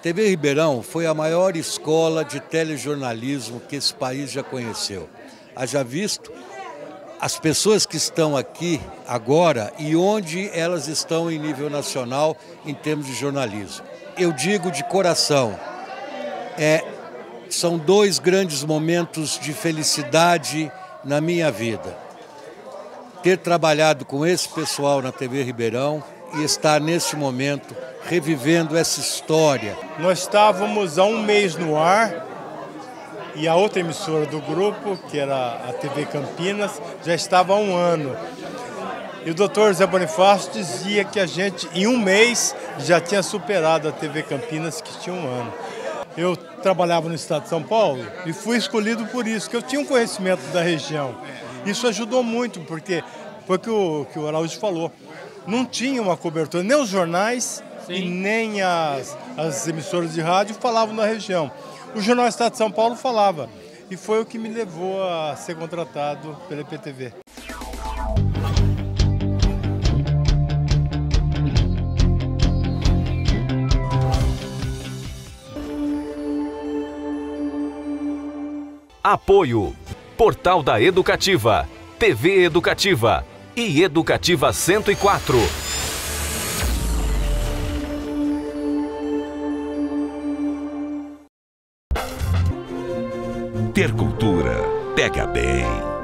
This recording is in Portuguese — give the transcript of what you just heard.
TV Ribeirão foi a maior escola de telejornalismo que esse país já conheceu. Haja visto as pessoas que estão aqui agora e onde elas estão em nível nacional em termos de jornalismo. Eu digo de coração, são dois grandes momentos de felicidade na minha vida. Ter trabalhado com esse pessoal na TV Ribeirão e estar nesse momento revivendo essa história. Nós estávamos há um mês no ar e a outra emissora do grupo, que era a TV Campinas, já estava há um ano. E o doutor Zé Bonifácio dizia que a gente, em um mês, já tinha superado a TV Campinas, que tinha um ano. Eu trabalhava no estado de São Paulo e fui escolhido por isso, que eu tinha um conhecimento da região. Isso ajudou muito, porque foi o que o Araújo falou. Não tinha uma cobertura, nem os jornais e nem as emissoras de rádio falavam na região. O Jornal Estado de São Paulo falava, e foi o que me levou a ser contratado pela IPTV. Apoio: Portal da Educativa, TV Educativa e Educativa 104. Ter cultura pega bem.